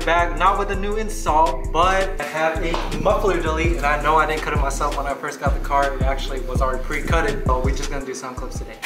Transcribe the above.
back, not with a new install, but I have a muffler delete, and I know I didn't cut it myself when I first got the car. It actually was already pre-cutted, so we're just gonna do sound clips today.